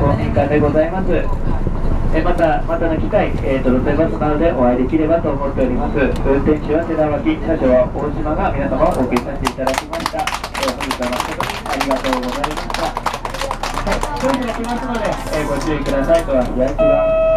公民館でございます。またの機会、路線バスなどでお会いできればと思っております。運転手は世田脇、車掌は大島が皆様をお送りさせていただきました。本日は誠にありがとうございました。はい、それでは来ますので、ご注意ください。ドア左側。